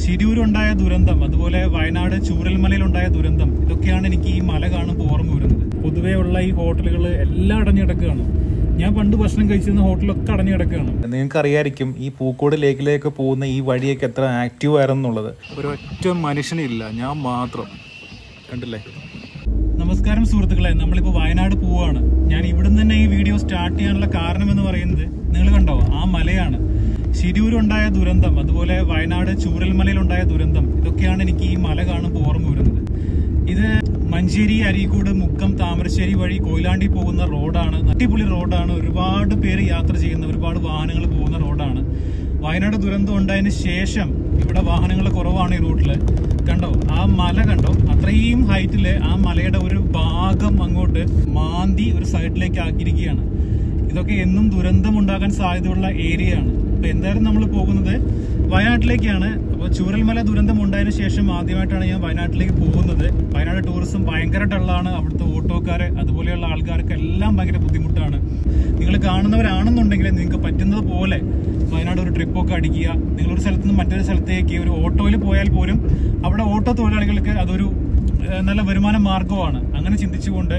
ശിരൂരുണ്ടായ ദുരന്തം, അതുപോലെ വയനാട് ചൂരൽമലയിലുണ്ടായ ദുരന്തം, ഇതൊക്കെയാണ് എനിക്ക് ഈ മല കാണുമ്പോൾ ഓർമ്മ വരുന്നത്. പൊതുവേ ഉള്ള ഈ ഹോട്ടലുകൾ എല്ലാം അടഞ്ഞു കിടക്കുകയാണ്. ഞാൻ പണ്ട് ഭക്ഷണം കഴിച്ചിരുന്ന ഹോട്ടലൊക്കെ അടഞ്ഞു കിടക്കുകയാണ്. നിങ്ങൾക്ക് അറിയായിരിക്കും ഈ പൂക്കോട് ലേക്കിലേക്ക് പോകുന്ന ഈ വഴിയൊക്കെ എത്ര ആക്റ്റീവ് ആയിരുന്നുള്ളത്. ഒരൊറ്റ മനുഷ്യനില്ല, ഞാൻ മാത്രം. കണ്ടില്ലേ? നമസ്കാരം സുഹൃത്തുക്കളെ, നമ്മളിപ്പോൾ വയനാട് പോവാണ്. ഞാൻ ഇവിടുന്ന് തന്നെ ഈ വീഡിയോ സ്റ്റാർട്ട് ചെയ്യാനുള്ള കാരണം എന്ന് പറയുന്നത് നിങ്ങൾ കണ്ടോ, ആ മലയാണ്. ശിരൂരുണ്ടായ ദുരന്തം, അതുപോലെ വയനാട് ചൂരൽമലയിലുണ്ടായ ദുരന്തം, ഇതൊക്കെയാണ് എനിക്ക് ഈ മല കാണുമ്പോൾ ഓർമ്മ വരുന്നത്. ഇത് മഞ്ചേരി, അരീക്കോട്, മുക്കം, താമരശ്ശേരി വഴി കൊയിലാണ്ടി പോകുന്ന റോഡാണ്. അടിപൊളി റോഡാണ്. ഒരുപാട് പേര് യാത്ര ചെയ്യുന്ന, ഒരുപാട് വാഹനങ്ങൾ പോകുന്ന റോഡാണ്. വയനാട് ദുരന്തം ഉണ്ടായതിന് ശേഷം ഇവിടെ വാഹനങ്ങൾ കുറവാണ് ഈ റൂട്ടില്. കണ്ടോ, ആ മല കണ്ടോ, അത്രയും ഹൈറ്റില് ആ മലയുടെ ഒരു ഭാഗം അങ്ങോട്ട് മാന്തി ഒരു സൈഡിലേക്ക് ആക്കിയിരിക്കുകയാണ്. ഇതൊക്കെ എന്നും ദുരന്തം ഉണ്ടാകാൻ സാധ്യതയുള്ള ഏരിയയാണ്. അപ്പൊ എന്തായാലും നമ്മൾ പോകുന്നത് വയനാട്ടിലേക്കാണ്. അപ്പോൾ ചൂരൽമല ദുരന്തം ഉണ്ടായതിനു ശേഷം ആദ്യമായിട്ടാണ് ഞാൻ വയനാട്ടിലേക്ക് പോകുന്നത്. വയനാട് ടൂറിസം ഭയങ്കര ഡള്ളാണ്. അവിടുത്തെ ഓട്ടോക്കാര് അതുപോലെയുള്ള ആൾക്കാർക്ക് എല്ലാം ഭയങ്കര ബുദ്ധിമുട്ടാണ്. നിങ്ങൾ കാണുന്നവരാണെന്നുണ്ടെങ്കിൽ നിങ്ങൾക്ക് പറ്റുന്നത് പോലെ വയനാട് ഒരു ട്രിപ്പൊക്കെ അടിക്കുക. നിങ്ങളൊരു സ്ഥലത്ത് നിന്ന് മറ്റൊരു സ്ഥലത്തേക്ക് ഒരു ഓട്ടോയിൽ പോയാൽ പോലും അവിടെ ഓട്ടോ തൊഴിലാളികൾക്ക് അതൊരു നല്ല വരുമാന മാർഗമാണ്. അങ്ങനെ ചിന്തിച്ചുകൊണ്ട്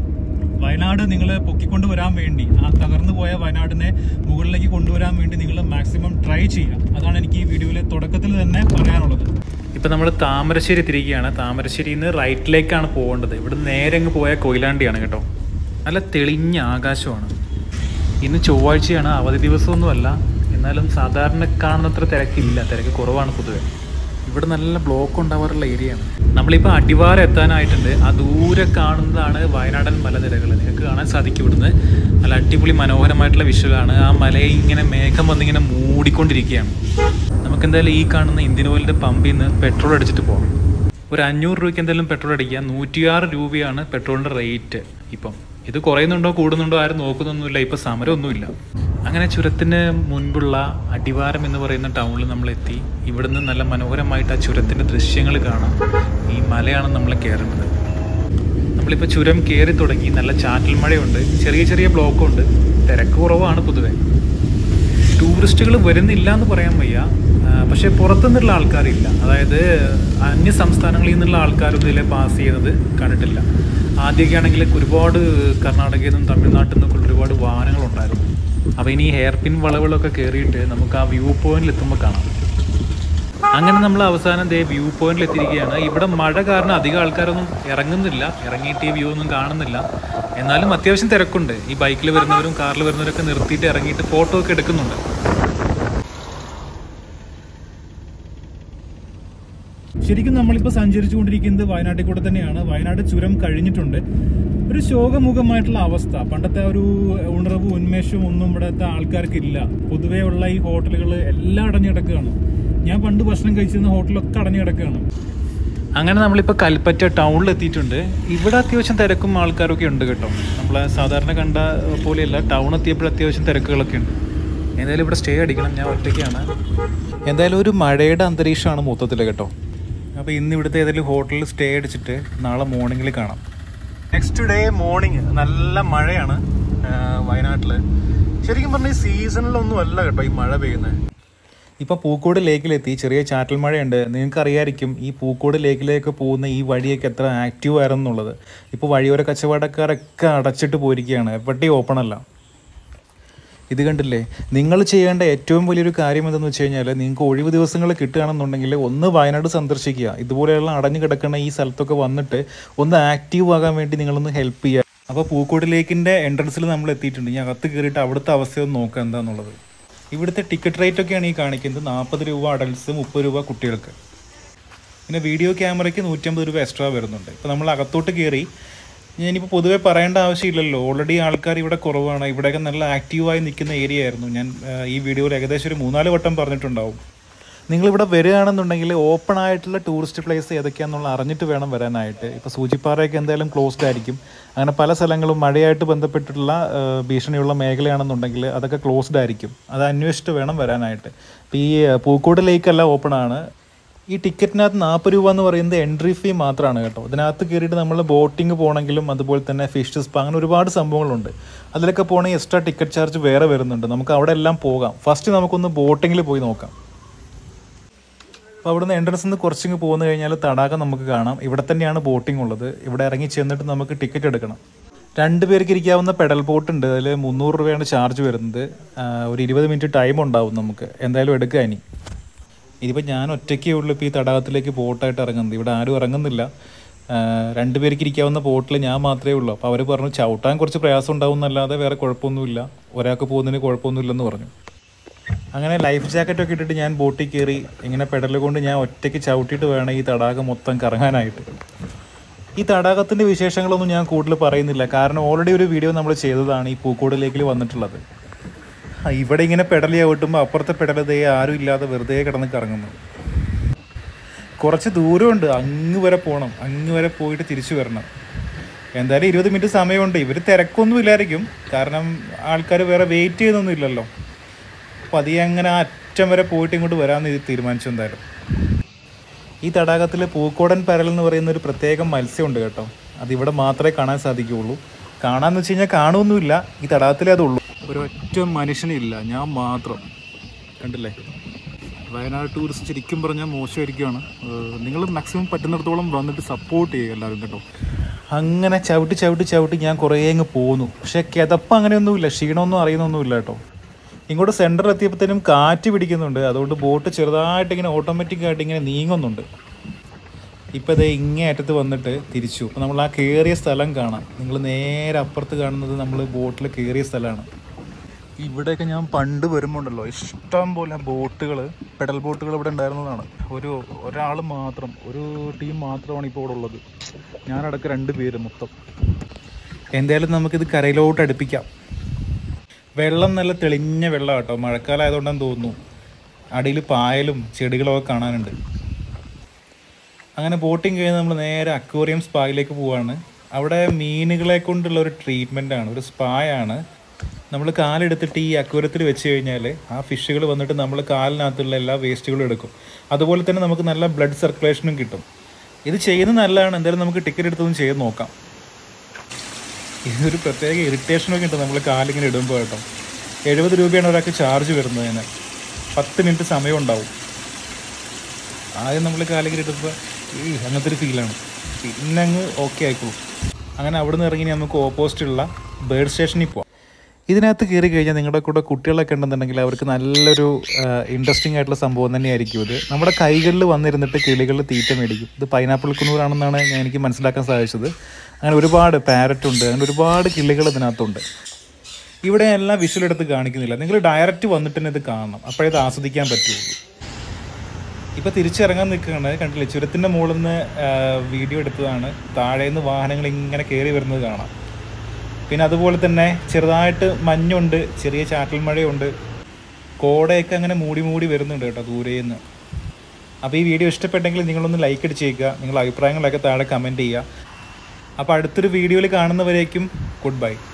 വയനാട് നിങ്ങൾ പൊക്കിക്കൊണ്ട് വരാൻ വേണ്ടി, ആ തകർന്നു പോയ വയനാടിനെ മുകളിലേക്ക് കൊണ്ടുവരാൻ വേണ്ടി നിങ്ങൾ മാക്സിമം ട്രൈ ചെയ്യുക. അതാണ് എനിക്ക് ഈ വീഡിയോയിലെ തുടക്കത്തിൽ തന്നെ പറയാനുള്ളത്. ഇപ്പം നമ്മൾ താമരശ്ശേരി തിരികെയാണ്. താമരശ്ശേരിയിൽ നിന്ന് റൈറ്റിലേക്കാണ് പോകേണ്ടത്. ഇവിടെ നേരെ അങ്ങ് പോയാൽ കൊയിലാണ്ടിയാണ് കേട്ടോ. നല്ല തെളിഞ്ഞ ആകാശമാണ്. ഇന്ന് ചൊവ്വാഴ്ചയാണ്, അവധി ദിവസമൊന്നുമല്ല. എന്നാലും സാധാരണ കാണുന്നത്ര തിരക്കില്ല, തിരക്ക് കുറവാണ് പൊതുവെ. ഇവിടെ നല്ല ബ്ലോക്ക് ഉണ്ടാവാറുള്ള ഏരിയയാണ്. നമ്മളിപ്പോൾ അടിവാരം എത്താനായിട്ടുണ്ട്. ആ ദൂരെ കാണുന്നതാണ് വയനാടൻ മലനിരകൾ. നിങ്ങൾക്ക് കാണാൻ സാധിക്കും ഇവിടുന്ന്. നല്ല അടിപൊളി മനോഹരമായിട്ടുള്ള വിഷ്വലാണ്. ആ മലയെ ഇങ്ങനെ മേഘം വന്നിങ്ങനെ മൂടിക്കൊണ്ടിരിക്കുകയാണ്. നമുക്കെന്തായാലും ഈ കാണുന്ന ഇന്ത്യൻ ഓയിലിൻ്റെ പമ്പിൽ നിന്ന് പെട്രോൾ അടിച്ചിട്ട് പോകാം. ഒരു 500 രൂപയ്ക്ക് എന്തായാലും പെട്രോൾ അടിക്കുക. 106 രൂപയാണ് പെട്രോളിൻ്റെ റേറ്റ് ഇപ്പം. ഇത് കുറയുന്നുണ്ടോ കൂടുന്നുണ്ടോ ആരും നോക്കുന്നൊന്നുമില്ല. ഇപ്പം സമരമൊന്നുമില്ല. അങ്ങനെ ചുരത്തിന് മുൻപുള്ള അടിവാരം എന്ന് പറയുന്ന ടൗണിൽ നമ്മളെത്തി. ഇവിടുന്ന് നല്ല മനോഹരമായിട്ട് ആ ചുരത്തിൻ്റെ ദൃശ്യങ്ങൾ കാണാം. ഈ മലയാണ് നമ്മൾ കയറുന്നത്. നമ്മളിപ്പോൾ ചുരം കയറി തുടങ്ങി. നല്ല ചാറ്റൽ മഴയുണ്ട്, ചെറിയ ചെറിയ ബ്ലോക്കുണ്ട്, തിരക്ക് കുറവാണ് പൊതുവെ. ടൂറിസ്റ്റുകൾ വരുന്നില്ല എന്ന് പറയാൻ വയ്യ. പക്ഷേ പുറത്തുനിന്നുള്ള ആൾക്കാരില്ല. അതായത് അന്യ സംസ്ഥാനങ്ങളിൽ നിന്നുള്ള ആൾക്കാരൊന്നും ഇതിലെ പാസ് ചെയ്യുന്നത് കണ്ടിട്ടില്ല. ആദ്യമൊക്കെ ആണെങ്കിൽ ഒരുപാട് കർണാടകയിൽ നിന്നും തമിഴ്നാട്ടിൽ നിന്നൊക്കെ ഒരുപാട് വാഹനങ്ങളുണ്ടായിരുന്നു. അപ്പോൾ ഇനി ഹെയർ പിൻ വളവുകളൊക്കെ കയറിയിട്ട് നമുക്ക് ആ വ്യൂ പോയിന്റിൽ എത്തുമ്പോൾ കാണാം. അങ്ങനെ നമ്മൾ അവസാനം വ്യൂ പോയിന്റിൽ എത്തിയിരിക്കുകയാണ്. ഇവിടെ മഴ കാരണം അധികം ആൾക്കാരൊന്നും ഇറങ്ങുന്നില്ല. ഇറങ്ങിയിട്ട് ഈ വ്യൂ ഒന്നും കാണുന്നില്ല. എന്നാലും അത്യാവശ്യം തിരക്കുണ്ട്. ഈ ബൈക്കിൽ വരുന്നവരും കാറിൽ വരുന്നവരൊക്കെ നിർത്തിയിട്ട് ഇറങ്ങിയിട്ട് ഫോട്ടോ ഒക്കെ എടുക്കുന്നുണ്ട്. ശരിക്കും നമ്മളിപ്പോൾ സഞ്ചരിച്ചുകൊണ്ടിരിക്കുന്നത് വയനാട്ടിൽ കൂടെ തന്നെയാണ്. വയനാട് ചുരം കഴിഞ്ഞിട്ടുണ്ട്. ഒരു ശോകമുഖമായിട്ടുള്ള അവസ്ഥ. പണ്ടത്തെ ഒരു ഉണർവും ഉന്മേഷവും ഒന്നും ഇവിടുത്തെ ആൾക്കാർക്കില്ല. പൊതുവേ ഉള്ള ഈ ഹോട്ടലുകൾ എല്ലാം അടഞ്ഞു കിടക്കുകയാണ്. ഞാൻ പണ്ട് ഭക്ഷണം കഴിച്ചിരുന്ന ഹോട്ടലൊക്കെ അടഞ്ഞു കിടക്കുകയാണ്. അങ്ങനെ നമ്മളിപ്പോൾ കൽപ്പറ്റ ടൗണിൽ എത്തിയിട്ടുണ്ട്. ഇവിടെ അത്യാവശ്യം തിരക്കും ആൾക്കാരൊക്കെ ഉണ്ട് കേട്ടോ. നമ്മളെ സാധാരണ കണ്ട പോലെയല്ല. ടൗൺ എത്തിയപ്പോൾ അത്യാവശ്യം തിരക്കുകളൊക്കെ ഉണ്ട്. എന്തായാലും ഇവിടെ സ്റ്റേ അടിക്കണം. ഞാൻ ഒറ്റയ്ക്കാണ്. എന്തായാലും ഒരു മഴയുടെ അന്തരീക്ഷമാണ് മൊത്തത്തിൽ കേട്ടോ. അപ്പോൾ ഇന്ന് ഇവിടുത്തെ ഏതെങ്കിലും ഹോട്ടലിൽ സ്റ്റേ അടിച്ചിട്ട് നാളെ മോർണിംഗിൽ കാണാം. നെക്സ്റ്റ് ഡേ മോർണിംഗ് നല്ല മഴയാണ് വയനാട്ടിൽ. ശരിക്കും പറഞ്ഞാൽ ഈ സീസണിലൊന്നും അല്ല കേട്ടോ ഈ മഴ പെയ്യുന്നത്. ഇപ്പം പൂക്കോട് ലേക്കിലെത്തി. ചെറിയ ചാറ്റൽ മഴയുണ്ട്. നിങ്ങൾക്ക് അറിയായിരിക്കും ഈ പൂക്കോട് ലേക്കിലേക്ക് പോകുന്ന ഈ വഴിയൊക്കെ എത്ര ആക്റ്റീവ് ആയിരുന്നുള്ളത്. ഇപ്പോൾ വഴിയോര കച്ചവടക്കാരൊക്കെ അടച്ചിട്ട് പോയിരിക്കുകയാണ്. എവിടെയും ഓപ്പൺ അല്ല. ഇത് കണ്ടില്ലേ? നിങ്ങൾ ചെയ്യേണ്ട ഏറ്റവും വലിയൊരു കാര്യം എന്തെന്ന് വെച്ച് കഴിഞ്ഞാൽ, നിങ്ങൾക്ക് ഒഴിവ് ദിവസങ്ങൾ കിട്ടുകയാണെന്നുണ്ടെങ്കിൽ ഒന്ന് വയനാട് സന്ദർശിക്കുക. ഇതുപോലെയുള്ള അടഞ്ഞു കിടക്കുന്ന ഈ സ്ഥലത്തൊക്കെ വന്നിട്ട് ഒന്ന് ആക്റ്റീവ് ആകാൻ വേണ്ടി നിങ്ങളൊന്ന് ഹെൽപ്പ് ചെയ്യുക. അപ്പോൾ പൂക്കോട് ലേക്കിൻ്റെ എൻട്രൻസിൽ നമ്മൾ എത്തിയിട്ടുണ്ട്. ഞാൻ അകത്ത് കയറിയിട്ട് അവിടുത്തെ അവസ്ഥയൊന്ന് നോക്കുക എന്താണെന്നുള്ളത്. ഇവിടുത്തെ ടിക്കറ്റ് റേറ്റൊക്കെയാണ് ഈ കാണിക്കുന്നത്. 40 രൂപ അഡൽട്ട്സ്, 30 രൂപ കുട്ടികൾക്ക്. പിന്നെ വീഡിയോ ക്യാമറയ്ക്ക് 150 രൂപ എക്സ്ട്രാ വരുന്നുണ്ട്. ഇപ്പോൾ നമ്മൾ അകത്തോട്ട് കയറി. ഞാനിപ്പോൾ പൊതുവേ പറയേണ്ട ആവശ്യമില്ലല്ലോ. ഓൾറെഡി ആൾക്കാർ ഇവിടെ കുറവാണ്. ഇവിടെയൊക്കെ നല്ല ആക്റ്റീവായി നിൽക്കുന്ന ഏരിയ ആയിരുന്നു. ഞാൻ ഈ വീഡിയോയിൽ ഏകദേശം ഒരു 3-4 വട്ടം പറഞ്ഞിട്ടുണ്ടാവും. നിങ്ങളിവിടെ വരികയാണെന്നുണ്ടെങ്കിൽ ഓപ്പൺ ആയിട്ടുള്ള ടൂറിസ്റ്റ് പ്ലേസ് ഏതൊക്കെയാണെന്നുള്ള അറിഞ്ഞിട്ട് വേണം വരാനായിട്ട്. ഇപ്പോൾ സൂചിപ്പാറയൊക്കെ എന്തായാലും ക്ലോസ്ഡ് ആയിരിക്കും. അങ്ങനെ പല സ്ഥലങ്ങളും മഴയായിട്ട് ബന്ധപ്പെട്ടിട്ടുള്ള ഭീഷണിയുള്ള മേഖലയാണെന്നുണ്ടെങ്കിൽ അതൊക്കെ ക്ലോസ്ഡ് ആയിരിക്കും. അത് അന്വേഷിച്ചിട്ട് വേണം വരാനായിട്ട്. ഇപ്പോൾ ഈ പൂക്കോട് ലേക്കല്ല ഓപ്പൺ ആണ്. ഈ ടിക്കറ്റിനകത്ത് 40 രൂപ എന്ന് പറയുന്നത് എൻട്രി ഫീ മാത്രമാണ് കേട്ടോ. ഇതിനകത്ത് കയറിയിട്ട് നമ്മൾ ബോട്ടിങ് പോകണമെങ്കിലും അതുപോലെ തന്നെ ഫിഷ് സ്പാ അങ്ങനെ ഒരുപാട് സംഭവങ്ങളുണ്ട്. അതിലൊക്കെ പോകണമെങ്കിൽ എക്സ്ട്രാ ടിക്കറ്റ് ചാർജ് വേറെ വരുന്നുണ്ട്. നമുക്ക് അവിടെ എല്ലാം പോകാം. ഫസ്റ്റ് നമുക്കൊന്ന് ബോട്ടിങ്ങിൽ പോയി നോക്കാം. അപ്പോൾ അവിടുന്ന് എൻട്രൻസ് നിന്ന് കുറച്ചിങ്ങ് പോന്നു കഴിഞ്ഞാൽ തടാകം നമുക്ക് കാണാം. ഇവിടെ തന്നെയാണ് ബോട്ടിംഗ് ഉള്ളത്. ഇവിടെ ഇറങ്ങി ചെന്നിട്ട് നമുക്ക് ടിക്കറ്റ് എടുക്കണം. 2 പേർക്ക് ഇരിക്കാവുന്ന പെഡൽ ബോട്ട് ഉണ്ട്. അതിൽ 300 രൂപയാണ് ചാർജ് വരുന്നത്. ഒരു 20 മിനിറ്റ് ടൈം ഉണ്ടാവും നമുക്ക്. എന്തായാലും എടുക്കുക. ഇതിപ്പോൾ ഞാൻ ഒറ്റയ്ക്കേ ഉള്ളൂ ഇപ്പോൾ ഈ തടാകത്തിലേക്ക് ബോട്ടായിട്ട് ഇറങ്ങുന്നത്. ഇവിടെ ആരും ഇറങ്ങുന്നില്ല. 2 പേർക്ക് ഇരിക്കാവുന്ന ബോട്ടിൽ ഞാൻ മാത്രമേ ഉള്ളൂ. അപ്പോൾ അവർ പറഞ്ഞു ചവിട്ടാൻ കുറച്ച് പ്രയാസം ഉണ്ടാവും എന്നല്ലാതെ വേറെ കുഴപ്പമൊന്നുമില്ല, ഒരാൾക്ക് പോകുന്നതിന് കുഴപ്പമൊന്നുമില്ലെന്ന് പറഞ്ഞു. അങ്ങനെ ലൈഫ് ജാക്കറ്റൊക്കെ ഇട്ടിട്ട് ഞാൻ ബോട്ടിൽ കയറി. ഇങ്ങനെ പെഡൽ കൊണ്ട് ഞാൻ ഒറ്റയ്ക്ക് ചവിട്ടിയിട്ട് വേണം ഈ തടാകം മൊത്തം കറങ്ങാനായിട്ട്. ഈ തടാകത്തിൻ്റെ വിശേഷങ്ങളൊന്നും ഞാൻ കൂടുതൽ പറയുന്നില്ല, കാരണം ഓൾറെഡി ഒരു വീഡിയോ നമ്മൾ ചെയ്തതാണ് ഈ പൂക്കോട് ലേക്കിൽ വന്നിട്ടുള്ളത്. ഇവിടെ ഇങ്ങനെ പെഡൽ ചവിട്ടുമ്പോൾ അപ്പുറത്തെ പെഡൽ ദേ ആരും ഇല്ലാതെ വെറുതെ കിടന്ന് കറങ്ങുന്നു. കുറച്ച് ദൂരമുണ്ട്, അങ്ങ് വരെ പോകണം. അങ്ങ് വരെ പോയിട്ട് തിരിച്ചു വരണം. എന്തായാലും 20 മിനിറ്റ് സമയമുണ്ട്. ഇവർ തിരക്കൊന്നും ഇല്ലായിരിക്കും, കാരണം ആൾക്കാർ വേറെ വെയിറ്റ് ചെയ്യുന്നൊന്നും ഇല്ലല്ലോ. അപ്പോൾ അത് അങ്ങനെ ആ അറ്റം വരെ പോയിട്ട് ഇങ്ങോട്ട് വരാമെന്ന് ഇത് തീരുമാനിച്ചു. എന്തായാലും ഈ തടാകത്തിൽ പൂക്കോടൻ പരൽ എന്ന് പറയുന്ന ഒരു പ്രത്യേകം മത്സ്യമുണ്ട് കേട്ടോ. അതിവിടെ മാത്രമേ കാണാൻ സാധിക്കുകയുള്ളൂ. കാണാമെന്ന് വെച്ച് കഴിഞ്ഞാൽ കാണുമൊന്നുമില്ല, ഈ തടാകത്തിലേ അതുള്ളൂ. ഒരൊറ്റ മനുഷ്യനില്ല, ഞാൻ മാത്രം. കണ്ടില്ലേ, വയനാട് ടൂറിസ്റ്റ് ശരിക്കും പറഞ്ഞാൽ മോശമായിരിക്കുകയാണ്. നിങ്ങൾ മാക്സിമം പറ്റുന്നിടത്തോളം വന്നിട്ട് സപ്പോർട്ട് ചെയ്യുക എല്ലാവരും കേട്ടോ. അങ്ങനെ ചവിട്ടി ഞാൻ കുറേ അങ്ങ് പോന്നു. പക്ഷേ കിതപ്പ് അങ്ങനെയൊന്നുമില്ല, ക്ഷീണമൊന്നും അറിയുന്നൊന്നുമില്ല കേട്ടോ. ഇങ്ങോട്ട് സെൻറ്ററിൽ എത്തിയപ്പോഴത്തേനും കാറ്റ് പിടിക്കുന്നുണ്ട്. അതുകൊണ്ട് ബോട്ട് ചെറുതായിട്ട് ഇങ്ങനെ ഓട്ടോമാറ്റിക്കായിട്ട് ഇങ്ങനെ നീങ്ങുന്നുണ്ട്. ഇപ്പോൾ ഇതേ ഇങ്ങേ അറ്റത്ത് വന്നിട്ട് തിരിച്ചു. അപ്പോൾ നമ്മൾ ആ കയറിയ സ്ഥലം കാണാം. നിങ്ങൾ നേരെ അപ്പുറത്ത് കാണുന്നത് നമ്മൾ ബോട്ടിൽ കയറിയ സ്ഥലമാണ്. ഇവിടെയൊക്കെ ഞാൻ പണ്ട് വരുമ്പോണ്ടല്ലോ ഇഷ്ടം പോലെ ബോട്ടുകൾ, പെഡൽ ബോട്ടുകൾ ഇവിടെ ഉണ്ടായിരുന്നതാണ്. ഒരാൾ മാത്രം, ഒരു ടീം മാത്രമാണ് ഇപ്പോൾ ഇവിടെ ഉള്ളത്. ഞാനടക്കം 2 പേര് മൊത്തം. എന്തായാലും നമുക്കിത് കരയിലോട്ട് അടുപ്പിക്കാം. വെള്ളം നല്ല തെളിഞ്ഞ വെള്ളം കേട്ടോ. മഴക്കാലം ആയതുകൊണ്ടാന്ന് തോന്നുന്നു. അടിയിൽ പായലും ചെടികളൊക്കെ കാണാനുണ്ട്. അങ്ങനെ ബോട്ടിങ് കഴിഞ്ഞ് നമ്മൾ നേരെ അക്വേറിയം സ്പായിലേക്ക് പോവാണ്. അവിടെ മീനുകളെ കൊണ്ടുള്ള ഒരു ട്രീറ്റ്മെൻറ്റാണ്, ഒരു സ്പായാണ്. നമ്മൾ കാലെടുത്തിട്ട് ഈ അക്വേറിയത്തിൽ വെച്ച് കഴിഞ്ഞാൽ ആ ഫിഷുകൾ വന്നിട്ട് നമ്മൾ കാലിനകത്തുള്ള എല്ലാ വേസ്റ്റുകളും എടുക്കും. അതുപോലെ തന്നെ നമുക്ക് നല്ല ബ്ലഡ് സർക്കുലേഷനും കിട്ടും. ഇത് ചെയ്യുന്നത് നല്ലതാണ്. എന്തായാലും നമുക്ക് ടിക്കറ്റ് എടുത്തൊന്നും ചെയ്ത് നോക്കാം. ഇതൊരു പ്രത്യേക ഇറിറ്റേഷനൊക്കെ ഉണ്ട് നമ്മൾ കാലിങ്ങനെ ഇടുമ്പോൾ കേട്ടോ. 70 രൂപയാണ് ഒരാൾക്ക് ചാർജ് വരുന്നതിന്. 10 മിനിറ്റ് സമയം ഉണ്ടാവും. ആദ്യം നമ്മൾ കാലിങ്ങനെ ഇടുമ്പോൾ അങ്ങനത്തെ ഒരു ഫീലാണ്. പിന്നെ അങ്ങ് ഓക്കെ ആയിക്കോളും. അങ്ങനെ അവിടെ നിന്ന് ഇറങ്ങി നമുക്ക് ഓപ്പോസിറ്റുള്ള ബേർഡ് സ്റ്റേഷനിൽ പോവാം. ഇതിനകത്ത് കയറി കഴിഞ്ഞാൽ നിങ്ങളുടെ കൂടെ കുട്ടികളൊക്കെ ഉണ്ടെന്നുണ്ടെങ്കിൽ അവർക്ക് നല്ലൊരു ഇൻട്രസ്റ്റിംഗ് ആയിട്ടുള്ള സംഭവം തന്നെയായിരിക്കും ഇത്. നമ്മുടെ കൈകളിൽ വന്നിരുന്നിട്ട് കിളികളിൽ തീറ്റ മേടിക്കും. ഇത് പൈനാപ്പിൾ കുന്നൂറാണെന്നാണ് എനിക്ക് മനസ്സിലാക്കാൻ സാധിച്ചത്. അങ്ങനെ ഒരുപാട് പാരറ്റ് ഉണ്ട്, അങ്ങനെ ഒരുപാട് കിളികൾ ഇതിനകത്തുണ്ട്. ഇവിടെ എല്ലാം വിഷ്വലെടുത്ത് കാണിക്കുന്നില്ല, നിങ്ങൾ ഡയറക്റ്റ് വന്നിട്ട് തന്നെ ഇത് കാണണം, അപ്പോഴേ ഇത് ആസ്വദിക്കാൻ പറ്റുള്ളൂ. ഇപ്പോൾ തിരിച്ചിറങ്ങാൻ നിൽക്കുകയാണ്. കണ്ടില്ലേ, ചുരത്തിൻ്റെ മുകളിൽ നിന്ന് വീഡിയോ എടുത്തതാണ്. താഴേന്ന് വാഹനങ്ങൾ ഇങ്ങനെ കയറി വരുന്നത് കാണാം. പിന്നെ അതുപോലെ തന്നെ ചെറുതായിട്ട് മഞ്ഞുണ്ട്, ചെറിയ ചാറ്റൽ മഴയുണ്ട്, കോടയൊക്കെ അങ്ങനെ മൂടി വരുന്നുണ്ട് കേട്ടോ ദൂരേന്ന്. അപ്പോൾ ഈ വീഡിയോ ഇഷ്ടപ്പെട്ടെങ്കിൽ നിങ്ങളൊന്ന് ലൈക്ക് അടിച്ചേക്കുക, നിങ്ങളുടെ അഭിപ്രായങ്ങളൊക്കെ താഴെ കമൻറ്റ് ചെയ്യുക. അപ്പോൾ അടുത്തൊരു വീഡിയോയിൽ കാണുന്നവരേക്കും ഗുഡ് ബൈ.